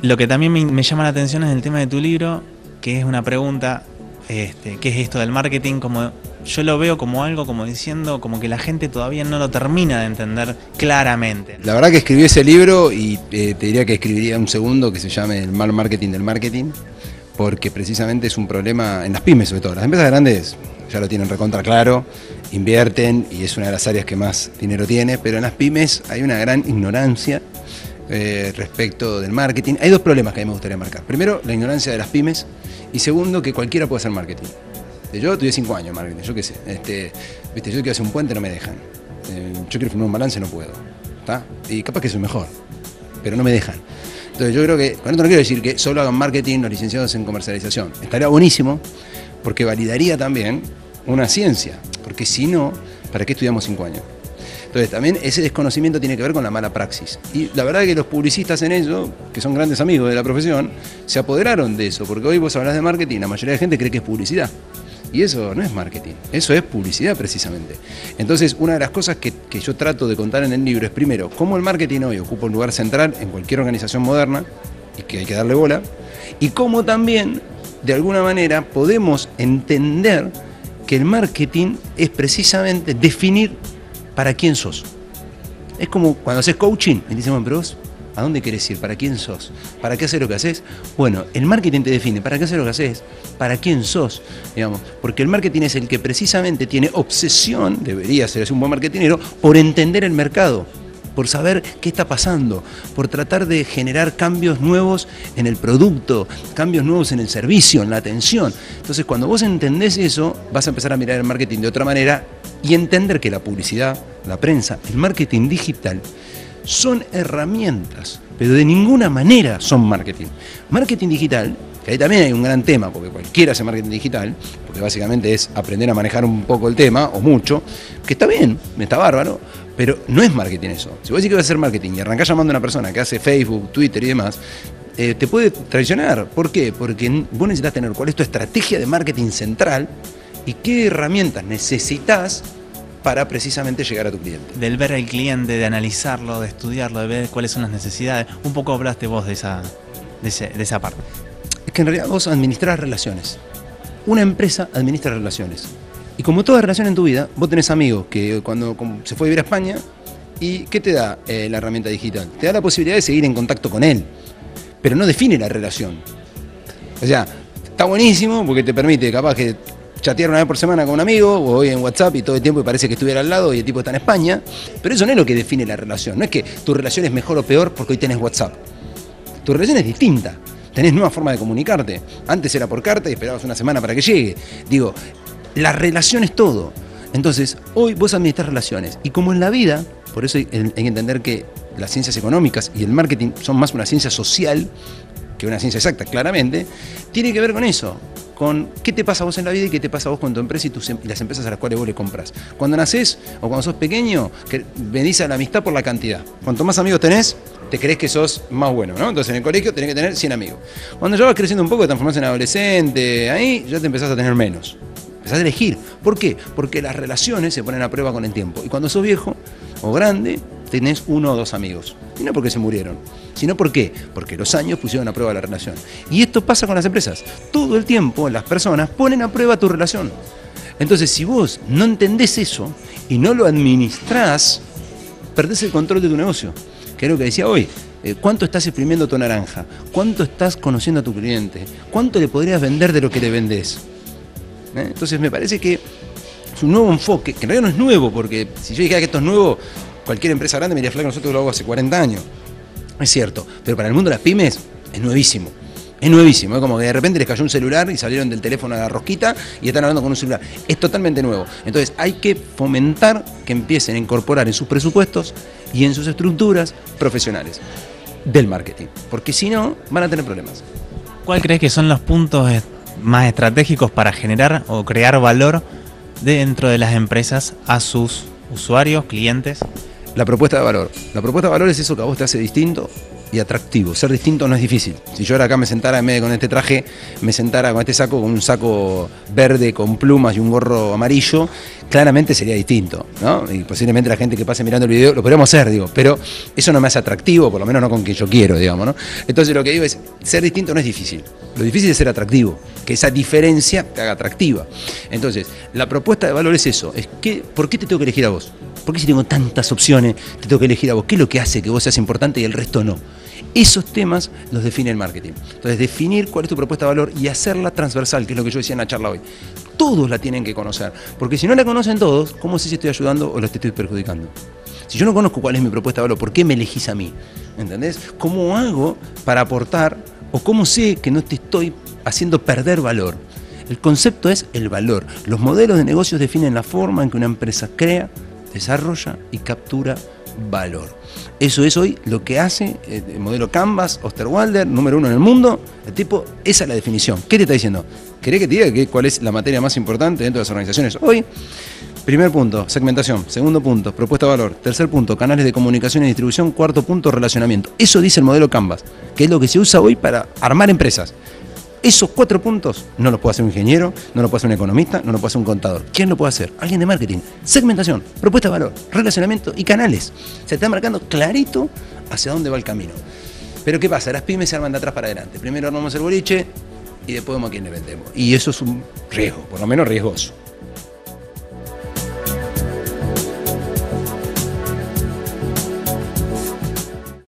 Lo que también me llama la atención es el tema de tu libro, que es una pregunta, ¿qué es esto del marketing? Como yo lo veo como algo, como diciendo, como que la gente todavía no lo termina de entender claramente. La verdad que escribí ese libro y te diría que escribiría un segundo que se llame El mal marketing del marketing, porque precisamente es un problema en las pymes sobre todo. Las empresas grandes ya lo tienen recontra claro, invierten y es una de las áreas que más dinero tiene, pero en las pymes hay una gran ignorancia respecto del marketing. Hay dos problemas que a mí me gustaría marcar. Primero, la ignorancia de las pymes, y segundo, que cualquiera puede hacer marketing. Yo tuve 5 años en marketing, yo qué sé. Yo quiero hacer un puente, no me dejan. Yo quiero firmar un balance, no puedo. ¿Está? Y capaz que soy mejor, pero no me dejan. Entonces yo creo que, con esto no quiero decir que solo hagan marketing los licenciados en comercialización. Estaría buenísimo, porque validaría también una ciencia. Porque si no, ¿para qué estudiamos 5 años? Entonces también ese desconocimiento tiene que ver con la mala praxis. Y la verdad es que los publicistas en ello, que son grandes amigos de la profesión, se apoderaron de eso. Porque hoy vos hablas de marketing, la mayoría de gente cree que es publicidad. Y eso no es marketing, eso es publicidad precisamente. Entonces, una de las cosas que yo trato de contar en el libro es, primero, cómo el marketing hoy ocupa un lugar central en cualquier organización moderna y que hay que darle bola, y cómo también, de alguna manera, podemos entender que el marketing es precisamente definir para quién sos. Es como cuando haces coaching y dices, bueno, pero vos, ¿a dónde querés ir? ¿Para quién sos? ¿Para qué haces lo que haces? Bueno, el marketing te define para qué haces lo que haces, para quién sos, digamos, porque el marketing es el que precisamente tiene obsesión, debería ser un buen marketingero, por entender el mercado, por saber qué está pasando, por tratar de generar cambios nuevos en el producto, cambios nuevos en el servicio, en la atención. Entonces, cuando vos entendés eso, vas a empezar a mirar el marketing de otra manera y entender que la publicidad, la prensa, el marketing digital son herramientas, pero de ninguna manera son marketing. Marketing digital, que ahí también hay un gran tema, porque cualquiera hace marketing digital, porque básicamente es aprender a manejar un poco el tema, o mucho, que está bien, está bárbaro, pero no es marketing eso. Si vos decís que vas a hacer marketing y arrancás llamando a una persona que hace Facebook, Twitter y demás, te puede traicionar. ¿Por qué? Porque vos necesitas tener cuál es tu estrategia de marketing central y qué herramientas necesitas para precisamente llegar a tu cliente. Del ver al cliente, de analizarlo, de estudiarlo, de ver cuáles son las necesidades. Un poco hablaste vos de esa parte. Es que en realidad vos administrás relaciones. Una empresa administra relaciones. Y como toda relación en tu vida, vos tenés amigos que cuando se fue a vivir a España, ¿y qué te da la herramienta digital? Te da la posibilidad de seguir en contacto con él, pero no define la relación. O sea, está buenísimo porque te permite capaz que chatear una vez por semana con un amigo, o hoy en WhatsApp y todo el tiempo y parece que estuviera al lado y el tipo está en España, pero eso no es lo que define la relación. No es que tu relación es mejor o peor porque hoy tenés WhatsApp. Tu relación es distinta. Tenés nueva forma de comunicarte. Antes era por carta y esperabas una semana para que llegue. Digo, la relación es todo. Entonces, hoy vos administrás relaciones. Y como en la vida, por eso hay que entender que las ciencias económicas y el marketing son más una ciencia social que una ciencia exacta, claramente, tiene que ver con eso. Con qué te pasa a vos en la vida y qué te pasa a vos con tu empresa y las empresas a las cuales vos le compras. Cuando nacés o cuando sos pequeño, venís a la amistad por la cantidad. Cuanto más amigos tenés, te crees que sos más bueno, ¿no? Entonces en el colegio tenés que tener 100 amigos. Cuando ya vas creciendo un poco, te transformás en adolescente, ahí ya te empezás a tener menos. Empezás a elegir. ¿Por qué? Porque las relaciones se ponen a prueba con el tiempo. Y cuando sos viejo o grande, tenés 1 o 2 amigos. Y no porque se murieron, sino ¿por qué? Porque los años pusieron a prueba la relación. Y esto pasa con las empresas. Todo el tiempo las personas ponen a prueba tu relación. Entonces, si vos no entendés eso y no lo administrás, perdés el control de tu negocio. Que es lo que decía hoy. ¿Cuánto estás exprimiendo tu naranja? ¿Cuánto estás conociendo a tu cliente? ¿Cuánto le podrías vender de lo que le vendés? Entonces, me parece que es un nuevo enfoque, que en realidad no es nuevo, porque si yo dijera que esto es nuevo, cualquier empresa grande me diría, flaco, nosotros lo hago hace 40 años. Es cierto, pero para el mundo de las pymes es nuevísimo. Es nuevísimo, es como que de repente les cayó un celular y salieron del teléfono a la rosquita y están hablando con un celular. Es totalmente nuevo. Entonces hay que fomentar que empiecen a incorporar en sus presupuestos y en sus estructuras profesionales del marketing, porque si no van a tener problemas. ¿Cuál crees que son los puntos más estratégicos para generar o crear valor dentro de las empresas a sus usuarios, clientes? La propuesta de valor. La propuesta de valor es eso que a vos te hace distinto y atractivo. Ser distinto no es difícil. Si yo ahora acá me sentara en medio con este traje, me sentara con este saco, con un saco verde con plumas y un gorro amarillo, claramente sería distinto, ¿no? Y posiblemente la gente que pase mirando el video lo podríamos hacer, digo, pero eso no me hace atractivo, por lo menos no con quien yo quiero, digamos, ¿no? Entonces lo que digo es, ser distinto no es difícil. Lo difícil es ser atractivo, que esa diferencia te haga atractiva. Entonces, la propuesta de valor es eso, es que, ¿por qué te tengo que elegir a vos? ¿Por qué si tengo tantas opciones te tengo que elegir a vos? ¿Qué es lo que hace que vos seas importante y el resto no? Esos temas los define el marketing. Entonces, definir cuál es tu propuesta de valor y hacerla transversal, que es lo que yo decía en la charla hoy. Todos la tienen que conocer, porque si no la conocen todos, ¿cómo sé si estoy ayudando o los estoy perjudicando? Si yo no conozco cuál es mi propuesta de valor, ¿por qué me elegís a mí? ¿Entendés? ¿Cómo hago para aportar o cómo sé que no te estoy haciendo perder valor? El concepto es el valor. Los modelos de negocios definen la forma en que una empresa crea, desarrolla y captura valor. Eso es hoy lo que hace el modelo Canvas, Osterwalder, número 1 en el mundo. El tipo, esa es la definición. ¿Qué te está diciendo? ¿Querés que te diga cuál es la materia más importante dentro de las organizaciones hoy? Primer punto, segmentación. Segundo punto, propuesta de valor. Tercer punto, canales de comunicación y distribución. Cuarto punto, relacionamiento. Eso dice el modelo Canvas, que es lo que se usa hoy para armar empresas. Esos 4 puntos no los puede hacer un ingeniero, no los puede hacer un economista, no los puede hacer un contador. ¿Quién lo puede hacer? Alguien de marketing. Segmentación, propuesta de valor, relacionamiento y canales. Se está marcando clarito hacia dónde va el camino. Pero ¿qué pasa? Las pymes se arman de atrás para adelante. Primero armamos el boliche y después vemos a quién le vendemos. Y eso es un riesgo, por lo menos riesgoso.